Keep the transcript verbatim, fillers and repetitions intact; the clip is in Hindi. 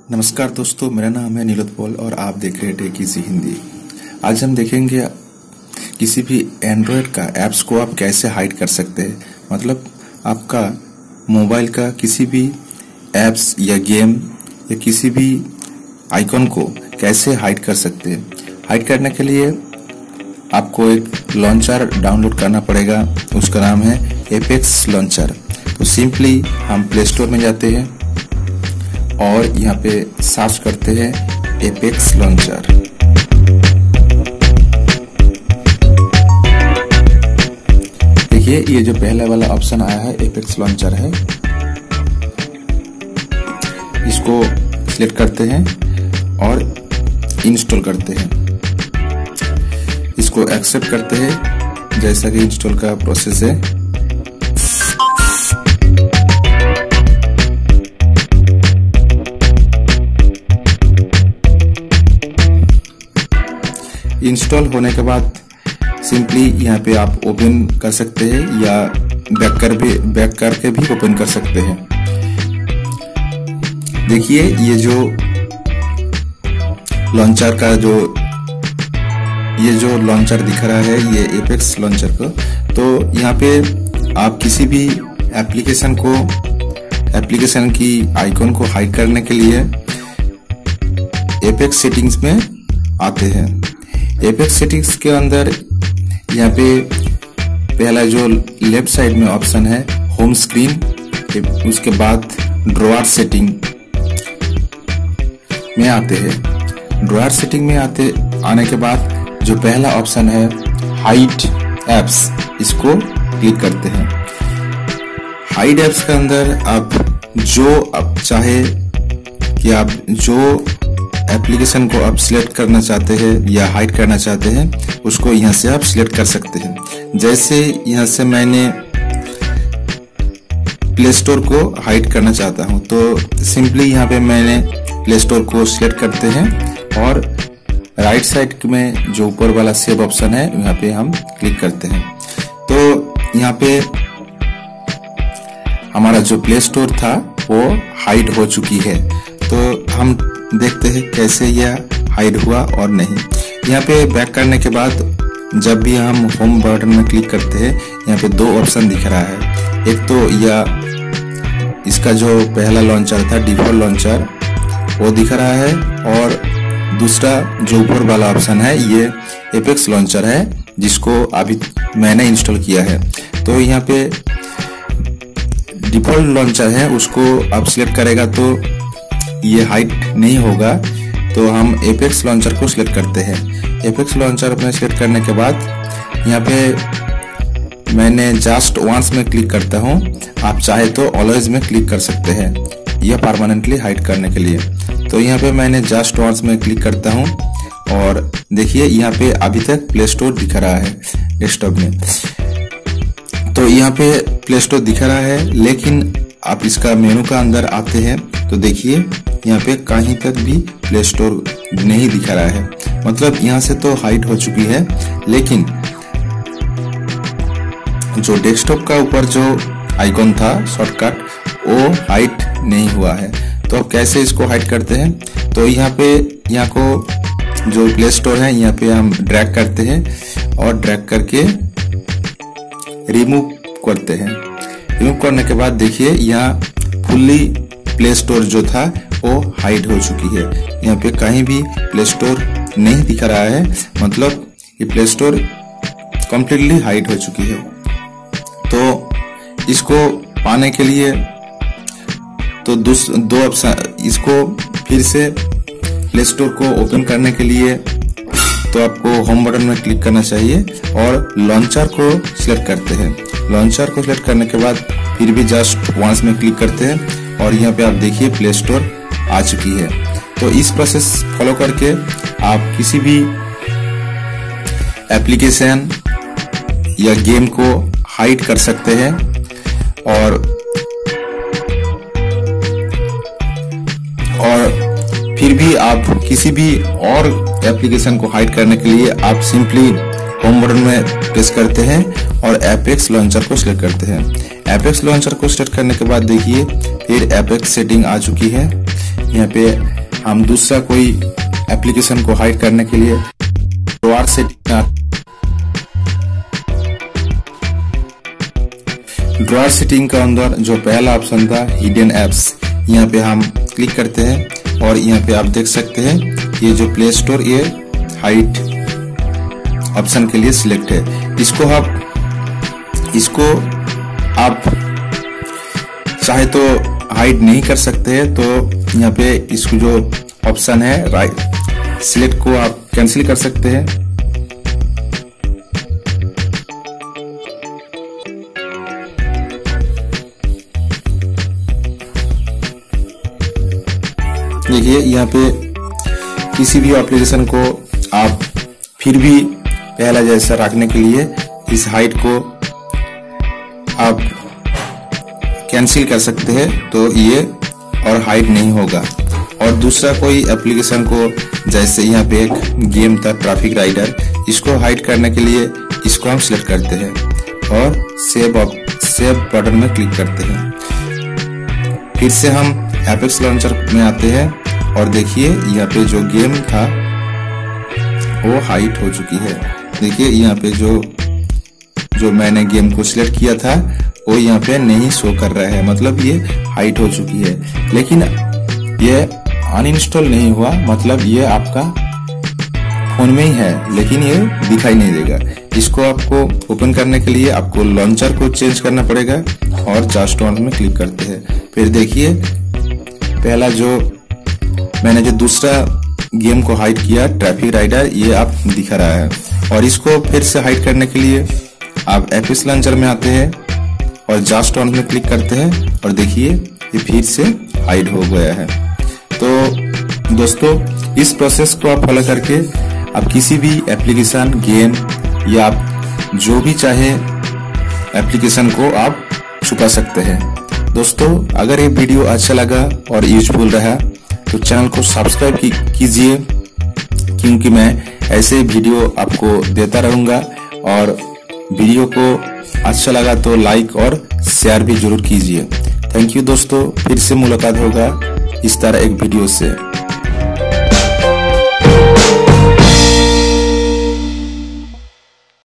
नमस्कार दोस्तों, मेरा नाम है नीलोद पॉल और आप देख रहे हैं टेक इजी हिंदी। आज हम देखेंगे किसी भी एंड्रॉयड का ऐप्स को आप कैसे हाइड कर सकते हैं। मतलब आपका मोबाइल का किसी भी ऐप्स या गेम या किसी भी आइकॉन को कैसे हाइड कर सकते हैं। हाइड करने के लिए आपको एक लॉन्चर डाउनलोड करना पड़ेगा, उसका नाम है एपेक्स लॉन्चर। तो सिंपली हम प्ले स्टोर में जाते हैं और यहाँ पे सर्च करते हैं एपेक्स लॉन्चर। देखिए ये जो पहला वाला ऑप्शन आया है एपेक्स लॉन्चर है, इसको सिलेक्ट करते हैं और इंस्टॉल करते हैं। इसको एक्सेप्ट करते हैं जैसा कि इंस्टॉल का प्रोसेस है। इंस्टॉल होने के बाद सिंपली यहाँ पे आप ओपन कर सकते हैं या बैक कर भी बैक करके भी ओपन कर सकते हैं। देखिए ये जो लॉन्चर का जो ये जो लॉन्चर दिख रहा है ये एपेक्स लॉन्चर का। तो यहाँ पे आप किसी भी एप्लीकेशन को एप्लीकेशन की आइकॉन को हाइड करने के लिए एपेक्स सेटिंग्स में आते हैं। एपेक्स सेटिंग्स के अंदर यहाँ पे पहला जो लेफ्ट साइड में ऑप्शन है होम स्क्रीन, उसके बाद ड्रॉअर सेटिंग में आते हैं। ड्रॉअर सेटिंग में आते आने के बाद जो पहला ऑप्शन है हाइड एप्स, इसको क्लिक करते हैं। हाइड एप्स के अंदर आप जो आप चाहे कि आप जो एप्लीकेशन को आप सिलेक्ट करना चाहते हैं या हाइड करना चाहते हैं उसको यहाँ से आप सिलेक्ट कर सकते हैं। जैसे यहाँ से मैंने प्ले स्टोर को हाइड करना चाहता हूँ तो सिंपली यहाँ पे मैंने प्ले स्टोर को सिलेक्ट करते हैं और राइट साइड में जो ऊपर वाला सेव ऑप्शन है यहाँ पे हम क्लिक करते हैं। तो यहाँ पे हमारा जो प्ले स्टोर था वो हाइड हो चुकी है। तो हम देखते हैं कैसे यह हाइड हुआ और नहीं। यहाँ पे बैक करने के बाद जब भी हम होम बटन में क्लिक करते हैं यहाँ पे दो ऑप्शन दिख रहा है। एक तो यह इसका जो पहला लॉन्चर था डिफॉल्ट लॉन्चर वो दिख रहा है और दूसरा जो ऊपर वाला ऑप्शन है ये एपेक्स लॉन्चर है जिसको अभी मैंने इंस्टॉल किया है। तो यहाँ पे डिफॉल्ट लॉन्चर है उसको आप सिलेक्ट करेगा तो ये हाइड नहीं होगा। तो हम एपेक्स लॉन्चर को सिलेक्ट करते हैं। एपेक्स लॉन्चर में सिलेक्ट करने के बाद यहाँ पे मैंने जस्ट वंस में क्लिक करता हूँ, आप चाहे तो ऑलवेज में क्लिक कर सकते हैं यह परमानेंटली हाइड करने के लिए। तो यहाँ पे मैंने जस्ट वंस में क्लिक करता हूँ और देखिए यहाँ पे अभी तक प्ले स्टोर दिख रहा है डेस्कटॉप में। तो यहाँ पे प्ले स्टोर दिख रहा है, लेकिन आप इसका मेनू का अंदर आते हैं तो देखिए यहाँ पे कहीं तक भी प्ले स्टोर नहीं दिख रहा है। मतलब यहाँ से तो हाइड हो चुकी है, लेकिन जो डेस्कटॉप का ऊपर जो आइकॉन था शॉर्टकट वो हाइड नहीं हुआ है। तो अब कैसे इसको हाइड करते हैं, तो यहाँ पे यहाँ को जो प्ले स्टोर है यहाँ पे हम ड्रैग करते हैं और ड्रैग करके रिमूव करते हैं। रिमूव करने के बाद देखिए यहाँ फुल्ली प्ले स्टोर जो था वो हाइड हो चुकी है। यहाँ पे कहीं भी प्ले स्टोर नहीं दिख रहा है, मतलब ये प्ले स्टोर कंप्लीटली हाइड हो चुकी है। तो इसको पाने के लिए तो दो ऑप्शन, इसको फिर से प्ले स्टोर को ओपन करने के लिए तो आपको होम बटन में क्लिक करना चाहिए और लॉन्चर को सिलेक्ट करते हैं। लॉन्चर को सिलेक्ट करने के बाद फिर भी जस्ट वंस में क्लिक करते हैं और यहाँ पे आप देखिए प्ले स्टोर आ चुकी है। तो इस प्रोसेस फॉलो करके आप किसी भी एप्लीकेशन या गेम को हाइड कर सकते हैं। और और फिर भी आप किसी भी और एप्लीकेशन को हाइड करने के लिए आप सिंपली होम बटन में प्रेस करते हैं और एपेक्स लॉन्चर को सिलेक्ट करते हैं। एपेक्स लॉन्चर को सिलेक्ट करने के बाद देखिए फिर एपेक्स सेटिंग आ चुकी है। यहाँ पे हम दूसरा कोई एप्लीकेशन को हाइड करने के लिए ड्रॉअर सेटिंग ड्रॉअर सेटिंग का अंदर जो पहला ऑप्शन था हिडन एप्स, यहाँ पे हम क्लिक करते हैं और यहाँ पे आप देख सकते हैं ये जो प्ले स्टोर ये हाइड ऑप्शन के लिए सिलेक्ट है। इसको आप इसको आप चाहे तो हाइड नहीं कर सकते हैं, तो यहाँ पे इसको जो ऑप्शन है राइट सिलेक्ट को आप कैंसिल कर सकते हैं। देखिए यहाँ पे किसी भी एप्लीकेशन को आप फिर भी पहला जैसा रखने के लिए इस हाइड को आप कैंसिल कर सकते हैं, तो ये और हाइड नहीं होगा। और दूसरा कोई एप्लीकेशन को जैसे यहाँ पे एक गेम था ट्रैफिक राइडर, इसको हाइड करने के लिए इसको हम सिलेक्ट करते हैं और सेव सेव बटन में क्लिक करते हैं। फिर से हम एपेक्स लॉन्चर में आते हैं और देखिए यहाँ पे जो गेम था वो हाइड हो चुकी है। देखिए यहाँ पे जो जो मैंने गेम को सिलेक्ट किया था वो यहाँ पे नहीं शो कर रहा है, मतलब ये हाइड हो चुकी है। लेकिन ये अनइंस्टॉल नहीं हुआ, मतलब ये आपका फोन में ही है लेकिन ये दिखाई नहीं देगा। इसको आपको ओपन करने के लिए आपको लॉन्चर को चेंज करना पड़ेगा और जस्ट ऑन में क्लिक करते हैं। फिर देखिए पहला जो मैंने जो दूसरा गेम को हाइड किया ट्रैफिक राइडर, ये आप दिखा रहा है। और इसको फिर से हाइड करने के लिए आप एपेक्स लॉन्चर में आते हैं और जस्ट ऑन में क्लिक करते हैं और देखिए ये फिर से हाइड हो गया है। तो दोस्तों इस प्रोसेस को आप फॉलो करके आप किसी भी एप्लीकेशन, गेम या आप जो भी चाहे एप्लीकेशन को आप छुपा सकते हैं। दोस्तों अगर ये वीडियो अच्छा लगा और यूजफुल रहा तो चैनल को सब्सक्राइब कीजिए, क्योंकि मैं ऐसे वीडियो आपको देता रहूंगा। और वीडियो को अच्छा लगा तो लाइक और शेयर भी जरूर कीजिए। थैंक यू दोस्तों, फिर से मुलाकात होगा इस तरह एक वीडियो से।